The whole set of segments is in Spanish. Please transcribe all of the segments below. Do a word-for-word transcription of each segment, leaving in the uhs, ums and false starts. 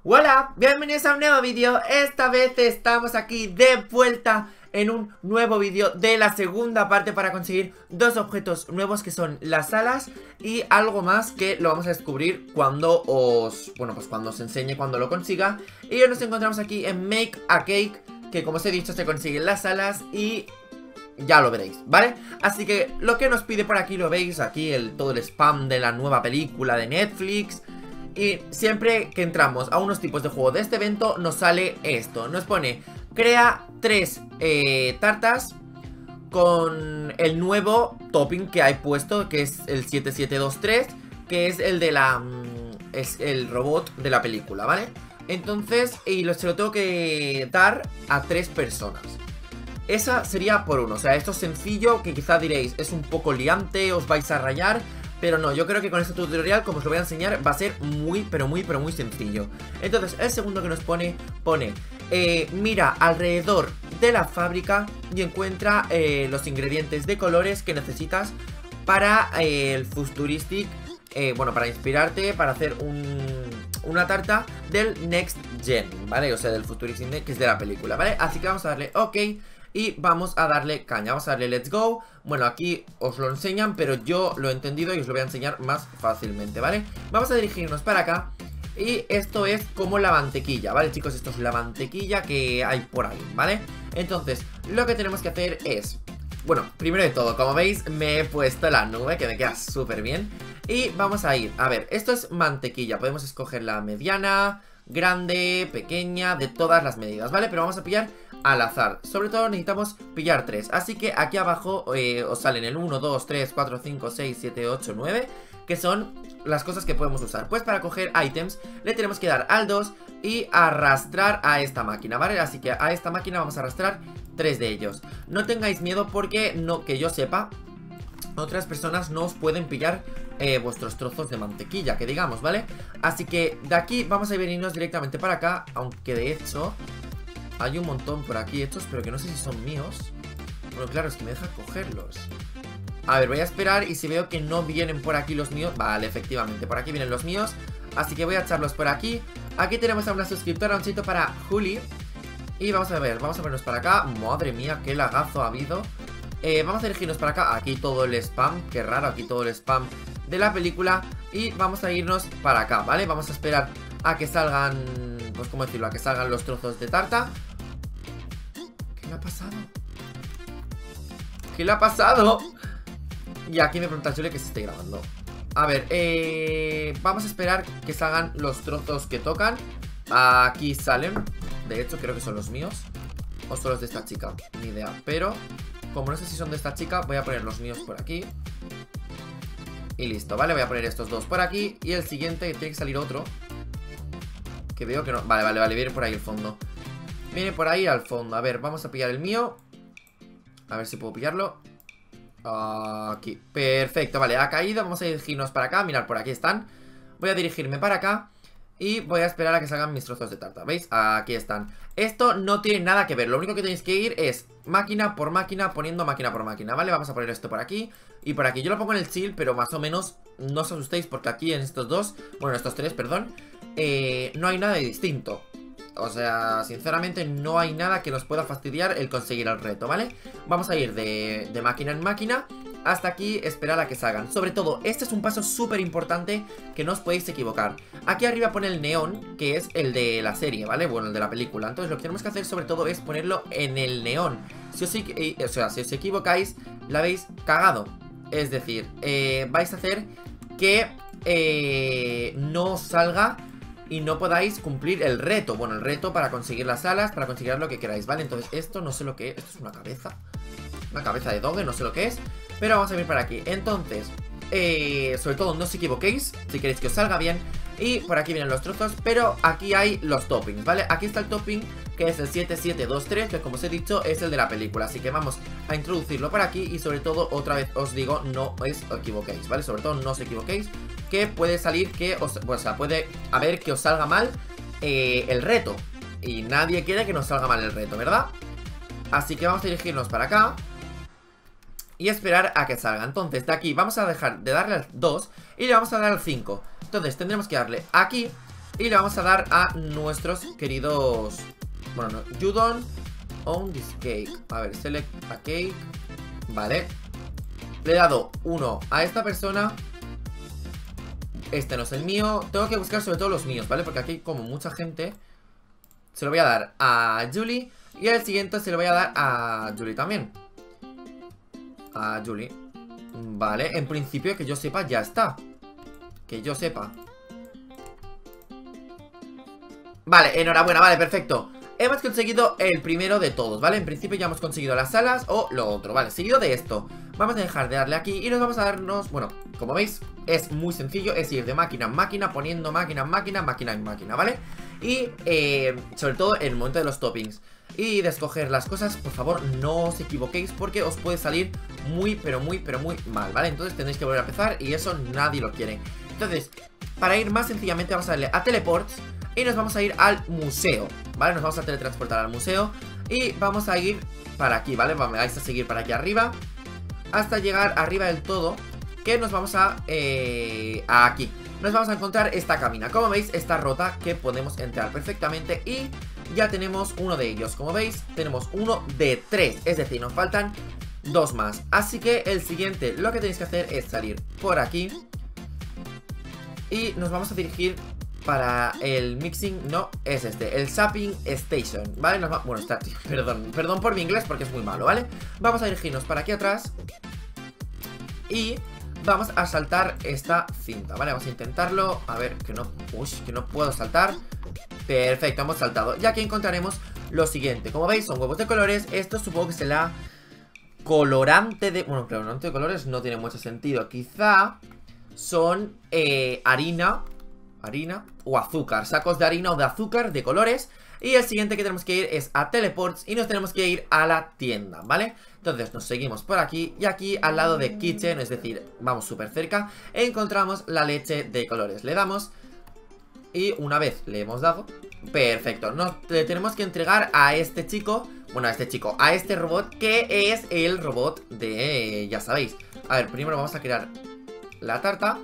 Hola, bienvenidos a un nuevo vídeo. Esta vez estamos aquí de vuelta en un nuevo vídeo de la segunda parte para conseguir dos objetos nuevos que son las alas y algo más que lo vamos a descubrir cuando os... Bueno, pues cuando os enseñe, cuando lo consiga. Y hoy nos encontramos aquí en Make a Cake, que como os he dicho se consiguen las alas y... ya lo veréis, ¿vale? Así que lo que nos pide por aquí lo veis, aquí el, todo el spam de la nueva película de Netflix. Y siempre que entramos a unos tipos de juego de este evento nos sale esto, nos pone crea tres eh, tartas con el nuevo topping que hay puesto, que es el siete siete dos tres, que es el de la... es el robot de la película, ¿vale? Entonces, y lo, se lo tengo que dar a tres personas. Esa sería por uno, o sea, esto es sencillo, que quizá diréis, es un poco liante, os vais a rayar. Pero no, yo creo que con este tutorial, como os lo voy a enseñar, va a ser muy, pero muy, pero muy sencillo. Entonces, el segundo que nos pone, pone eh, mira alrededor de la fábrica y encuentra eh, los ingredientes de colores que necesitas para eh, el Futuristic, eh, bueno, para inspirarte, para hacer un, una tarta del Next Gen, ¿vale? O sea, del Futuristic, que es de la película, ¿vale? Así que vamos a darle OK. Y vamos a darle caña, vamos a darle let's go. Bueno, aquí os lo enseñan, pero yo lo he entendido y os lo voy a enseñar más fácilmente, ¿vale? Vamos a dirigirnos para acá. Y esto es como la mantequilla, ¿vale, chicos? Esto es la mantequilla que hay por ahí, ¿vale? Entonces, lo que tenemos que hacer es... Bueno, primero de todo, como veis, me he puesto la nube, que me queda súper bien. Y vamos a ir, a ver, esto es mantequilla. Podemos escoger la mediana, grande, pequeña, de todas las medidas, ¿vale? Pero vamos a pillar al azar. Sobre todo necesitamos pillar tres. Así que aquí abajo eh, os salen el uno, dos, tres, cuatro, cinco, seis, siete, ocho, nueve, que son las cosas que podemos usar. Pues para coger ítems le tenemos que dar al dos y arrastrar a esta máquina, ¿vale? Así que a esta máquina vamos a arrastrar tres de ellos. No tengáis miedo porque, no, que yo sepa, otras personas no os pueden pillar eh, vuestros trozos de mantequilla, que digamos, ¿vale? Así que de aquí vamos a venirnos directamente para acá, aunque de hecho... hay un montón por aquí hechos, pero que no sé si son míos. Bueno, claro, es que me deja cogerlos. A ver, voy a esperar y si veo que no vienen por aquí los míos... Vale, efectivamente, por aquí vienen los míos. Así que voy a echarlos por aquí. Aquí tenemos a una suscriptora, un chito para Juli. Y vamos a ver, vamos a vernos para acá. Madre mía, qué lagazo ha habido. eh, Vamos a dirigirnos para acá. Aquí todo el spam, qué raro, aquí todo el spam de la película. Y vamos a irnos para acá, ¿vale? Vamos a esperar a que salgan... pues cómo decirlo, a que salgan los trozos de tarta. ¿Qué le ha pasado? ¿Qué le ha pasado? Y aquí me pregunta Julie que se esté grabando. A ver, eh, vamos a esperar que salgan los trozos que tocan. Aquí salen. De hecho creo que son los míos. O son los de esta chica, ni idea. Pero como no sé si son de esta chica, voy a poner los míos por aquí. Y listo, ¿vale? Voy a poner estos dos por aquí. Y el siguiente, tiene que salir otro, que veo que no, vale, vale, vale, viene por ahí el fondo. Viene por ahí al fondo, a ver, vamos a pillar el mío. A ver si puedo pillarlo. Aquí, perfecto, vale, ha caído. Vamos a dirigirnos para acá, mirad, por aquí están. Voy a dirigirme para acá y voy a esperar a que salgan mis trozos de tarta, ¿veis? Aquí están. Esto no tiene nada que ver, lo único que tenéis que ir es máquina por máquina, poniendo máquina por máquina, ¿vale? Vamos a poner esto por aquí y por aquí. Yo lo pongo en el chill, pero más o menos no os asustéis porque aquí en estos dos, bueno, estos tres, perdón, eh, no hay nada de distinto. O sea, sinceramente no hay nada que nos pueda fastidiar el conseguir el reto, ¿vale? Vamos a ir de, de máquina en máquina hasta aquí, esperar a que salgan. Sobre todo, este es un paso súper importante que no os podéis equivocar. Aquí arriba pone el neón, que es el de la serie, ¿vale? Bueno, el de la película. Entonces lo que tenemos que hacer sobre todo es ponerlo en el neón. Si os, eh, o sea, si os equivocáis, la habéis cagado. Es decir, eh, vais a hacer que eh, no salga y no podáis cumplir el reto. Bueno, el reto para conseguir las alas, para conseguir lo que queráis, ¿vale? Entonces esto no sé lo que es. Esto es una cabeza. Una cabeza de doge, no sé lo que es. Pero vamos a ir para aquí. Entonces, eh, sobre todo no os equivoquéis si queréis que os salga bien. Y por aquí vienen los trozos, pero aquí hay los toppings, ¿vale? Aquí está el topping, que es el siete siete dos tres, que como os he dicho es el de la película. Así que vamos a introducirlo por aquí. Y sobre todo, otra vez os digo, no os equivoquéis, ¿vale? Sobre todo no os equivoquéis, que puede salir que os... o sea, puede haber que os salga mal eh, el reto. Y nadie quiere que nos salga mal el reto, ¿verdad? Así que vamos a dirigirnos para acá y esperar a que salga. Entonces de aquí vamos a dejar de darle al dos y le vamos a dar al cinco. Entonces tendremos que darle aquí Y le vamos a dar a nuestros queridos... Bueno, no, you don't own this cake. A ver, select a cake. Vale. Le he dado uno a esta persona. Este no es el mío. Tengo que buscar sobre todo los míos, ¿vale? Porque aquí hay como mucha gente. Se lo voy a dar a Julie. Y el siguiente se lo voy a dar a Julie también. A Julie. Vale, en principio que yo sepa ya está. Que yo sepa. Vale, enhorabuena, vale, perfecto. Hemos conseguido el primero de todos, ¿vale? En principio ya hemos conseguido las alas o lo otro, ¿vale? Seguido de esto, vamos a dejar de darle aquí y nos vamos a darnos... Bueno, como veis, es muy sencillo. Es ir de máquina en máquina, poniendo máquina en máquina, máquina en máquina, ¿vale? Y, eh, sobre todo en el momento de los toppings y de escoger las cosas, por favor, no os equivoquéis porque os puede salir muy, pero muy, pero muy mal, ¿vale? Entonces tendréis que volver a empezar y eso nadie lo quiere. Entonces, para ir más sencillamente vamos a darle a Teleports y nos vamos a ir al museo, ¿vale? Nos vamos a teletransportar al museo y vamos a ir para aquí, ¿vale? Vamos a seguir para aquí arriba hasta llegar arriba del todo, que nos vamos a... Eh, a aquí. Nos vamos a encontrar esta cabina. Como veis, está rota, que podemos entrar perfectamente y ya tenemos uno de ellos. Como veis, tenemos uno de tres, es decir, nos faltan dos más. Así que el siguiente, lo que tenéis que hacer es salir por aquí y nos vamos a dirigir para el mixing, no, es este, el Zapping Station, ¿vale? Nos va, bueno, está, perdón, perdón por mi inglés porque es muy malo, ¿vale? Vamos a dirigirnos para aquí atrás y vamos a saltar esta cinta, ¿vale? Vamos a intentarlo, a ver, que no, uy, que no puedo saltar. Perfecto, hemos saltado. Y aquí encontraremos lo siguiente. Como veis, son huevos de colores. Esto supongo que será colorante de... Bueno, colorante de colores no tiene mucho sentido. Quizá son eh, harina Harina o azúcar, sacos de harina o de azúcar de colores. Y el siguiente que tenemos que ir es a Teleports y nos tenemos que ir a la tienda, ¿vale? Entonces nos seguimos por aquí y aquí al lado de Kitchen, es decir, vamos súper cerca, encontramos la leche de colores. Le damos y una vez le hemos dado, perfecto, nos le tenemos que entregar a este chico, bueno, a este chico, a este robot, que es el robot de, ya sabéis. A ver, primero vamos a crear la tarta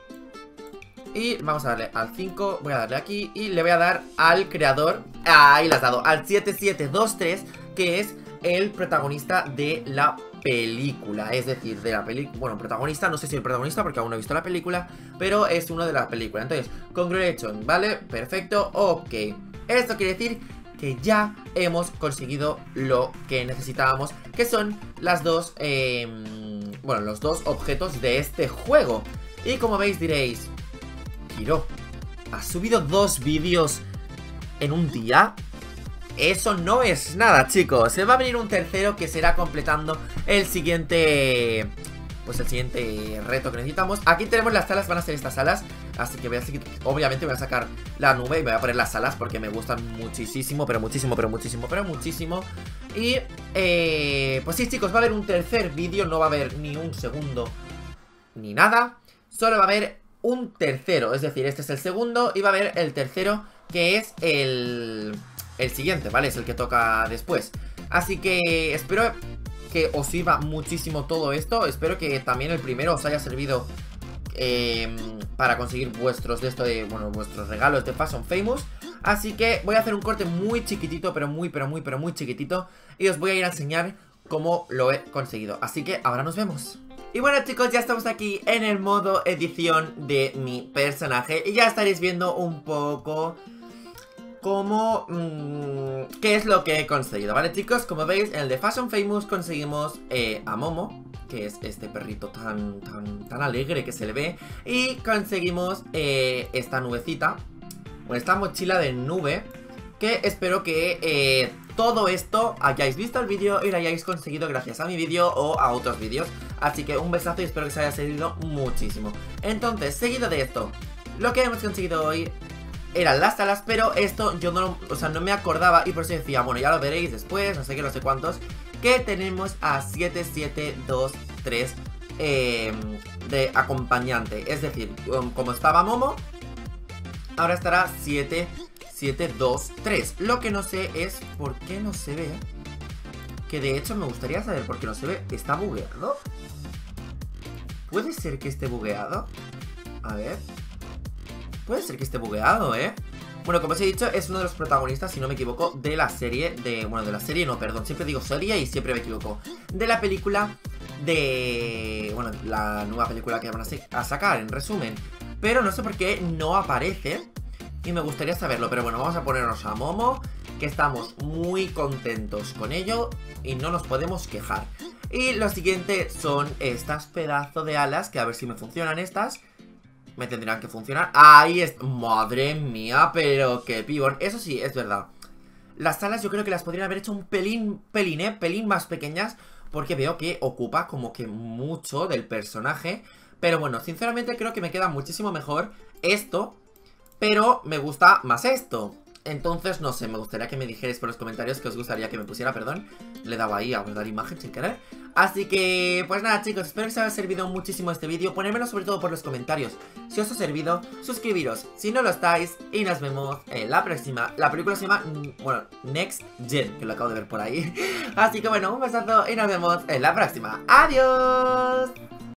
y vamos a darle al cinco, voy a darle aquí y le voy a dar al creador, ahí le has dado, al siete siete dos tres, que es el protagonista de la película. Es decir, de la película, bueno, protagonista, no sé si el protagonista porque aún no he visto la película, pero es uno de la película. Entonces, congratulations, ¿vale? Perfecto, ok. Esto quiere decir que ya hemos conseguido lo que necesitábamos, que son las dos, eh, bueno, los dos objetos de este juego. Y como veis diréis, Kiro, ¿has subido dos vídeos en un día? Eso no es nada, chicos. Se va a venir un tercero que será completando el siguiente... Pues el siguiente reto que necesitamos. Aquí tenemos las salas, van a ser estas salas. Así que voy a seguir, obviamente voy a sacar la nube y voy a poner las salas porque me gustan muchísimo, pero muchísimo, pero muchísimo, pero muchísimo. Y, eh, pues sí, chicos, va a haber un tercer vídeo. No va a haber ni un segundo ni nada. Solo va a haber un tercero, es decir, este es el segundo y va a haber el tercero, que es el... el siguiente, ¿vale? Es el que toca después. Así que espero que os sirva muchísimo todo esto. Espero que también el primero os haya servido eh, para conseguir vuestros de esto de, bueno, vuestros regalos de Fashion Famous. Así que voy a hacer un corte muy chiquitito, pero muy, pero muy, pero muy chiquitito, y os voy a ir a enseñar cómo lo he conseguido. Así que ahora nos vemos. Y bueno, chicos, ya estamos aquí en el modo edición de mi personaje y ya estaréis viendo un poco cómo... Mmm, qué es lo que he conseguido, ¿vale, chicos? Como veis, en el de Fashion Famous conseguimos eh, a Momo, que es este perrito tan, tan, tan alegre que se le ve. Y conseguimos eh, esta nubecita, bueno, esta mochila de nube, que espero que eh, todo esto hayáis visto el vídeo y lo hayáis conseguido gracias a mi vídeo o a otros vídeos. Así que un besazo y espero que os haya servido muchísimo. Entonces, seguido de esto, lo que hemos conseguido hoy eran las salas, pero esto yo no, o sea, no me acordaba y por eso decía, bueno, ya lo veréis después, no sé qué, no sé cuántos, que tenemos a siete siete dos tres eh, de acompañante. Es decir, como estaba Momo, ahora estará siete siete dos tres. Lo que no sé es por qué no se ve, que de hecho me gustaría saber por qué no se ve. ¿Está bugueado? ¿Puede ser que esté bugueado? A ver. Puede ser que esté bugueado, ¿eh? Bueno, como os he dicho, es uno de los protagonistas, si no me equivoco, de la serie de... Bueno, de la serie no, perdón, siempre digo serie y siempre me equivoco. De la película de... Bueno, la nueva película que van a, a sacar, en resumen. Pero no sé por qué no aparece y me gustaría saberlo. Pero bueno, vamos a ponernos a Momo, que estamos muy contentos con ello y no nos podemos quejar. Y lo siguiente son estas pedazos de alas, que a ver si me funcionan estas. Me tendrán que funcionar. Ahí es. Madre mía, pero qué pibón. Eso sí, es verdad. Las alas yo creo que las podrían haber hecho un pelín, pelín, eh, pelín más pequeñas, porque veo que ocupa como que mucho del personaje. Pero bueno, sinceramente creo que me queda muchísimo mejor esto, pero me gusta más esto. Entonces, no sé, me gustaría que me dijerais por los comentarios que os gustaría que me pusiera, perdón. Le daba ahí a guardar imagen sin querer. Así que, pues nada chicos, espero que os haya servido muchísimo este vídeo. Ponérmelo sobre todo por los comentarios si os ha servido, suscribiros si no lo estáis. Y nos vemos en la próxima. La película se llama, bueno, Next Gen, que lo acabo de ver por ahí. Así que bueno, un besazo y nos vemos en la próxima. ¡Adiós!